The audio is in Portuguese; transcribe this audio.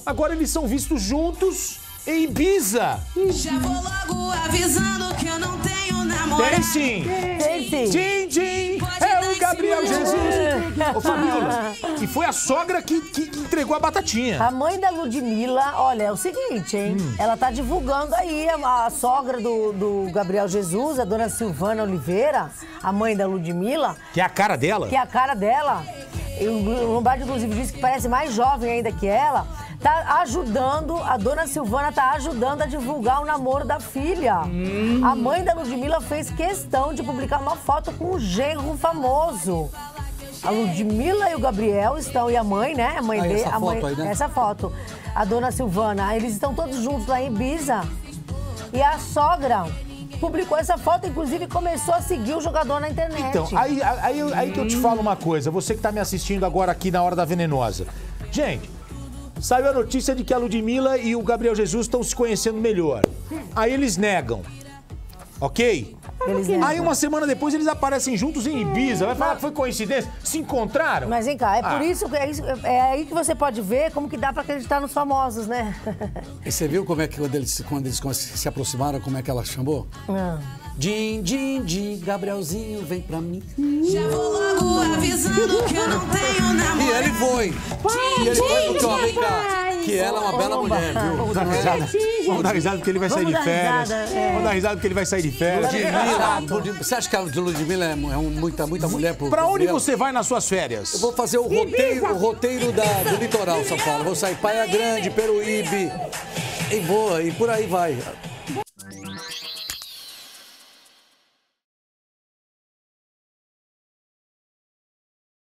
agora eles são vistos juntos em Ibiza. Já vou logo avisando que eu não tenho namorado. Tem sim. Tem sim. Din, din, é o Gabriel Jesus. Ô, Fabiola, e foi a sogra que entregou a batatinha. A mãe da Ludmilla, olha, é o seguinte, hein? Ela tá divulgando aí a sogra do Gabriel Jesus, a dona Silvana Oliveira, a mãe da Ludmilla. Que é a cara dela? Que é a cara dela. E o Lombardi, inclusive, disse que parece mais jovem ainda que ela. Tá ajudando, a dona Silvana tá ajudando a divulgar o namoro da filha. A mãe da Ludmilla fez questão de publicar uma foto com um genro famoso. A Ludmilla e o Gabriel estão, e a mãe, né? A mãe dele, a mãe, né? essa foto. A dona Silvana, eles estão todos juntos lá em Ibiza. E a sogra publicou essa foto, inclusive começou a seguir o jogador na internet. Então, aí que eu te falo uma coisa, você que tá me assistindo agora aqui na Hora da Venenosa. Gente, saiu a notícia de que a Ludmilla e o Gabriel Jesus estão se conhecendo melhor. Aí eles negam, ok? Aí uma semana depois eles aparecem juntos em Ibiza. Vai falar que foi coincidência? Se encontraram? Mas vem cá, é por isso que é aí que você pode ver como que dá pra acreditar nos famosos, né? E você viu como é que quando eles se aproximaram, como é que ela chamou? Din, din, din, Gabrielzinho, vem pra mim. Já vou logo avisando que eu não tenho namorado. E ele foi. E ele foi porque, ó, vem cá, que ela é uma bela mulher, viu? Vamos dar risada. Vamos dar risada porque ele vai sair de férias. Vamos dar risada porque ele vai sair de férias. Ludmilla, você acha que a Ludmilla é muita mulher pro Pra onde Gabriel? você vai nas suas férias? Eu vou fazer o roteiro do litoral São Paulo. Vou sair Praia Grande, Peruíbe, e por aí vai.